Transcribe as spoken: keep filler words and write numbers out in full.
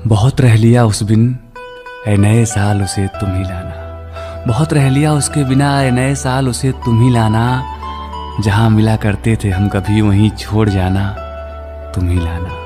बहुत रह लिया उस बिन ऐ नए साल उसे तुम ही लाना। बहुत रह लिया उसके बिना ऐ नए साल उसे तुम ही लाना। जहाँ मिला करते थे हम कभी वहीं छोड़ जाना तुम ही लाना।